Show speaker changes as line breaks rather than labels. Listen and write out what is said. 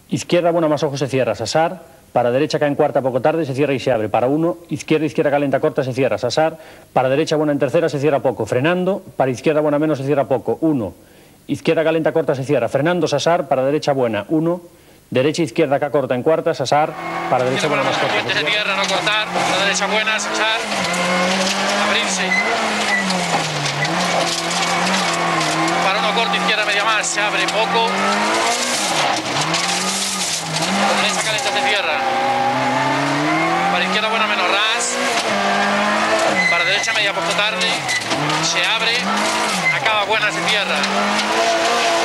izquierda buena más ojo se cierra, sasar, para derecha cae en cuarta poco tarde, se cierra y se abre, para 1, izquierda calenta corta, se cierra, sasar, para derecha buena en tercera, se cierra poco, frenando, para izquierda buena menos, se cierra poco, 1, izquierda calenta corta, se cierra, frenando, sasar, para derecha buena, 1, derecha izquierda acá corta en cuarta, sasar, para derecha buena más corta.
Puentes de tierra, no cortar, para derecha buena, sasar, abrirse. Para 1 corto, izquierda media más, se abre poco. Para derecha calenta se cierra. Para izquierda buena menos ras. Para derecha media poco tarde, se abre. Acaba buena, se cierra.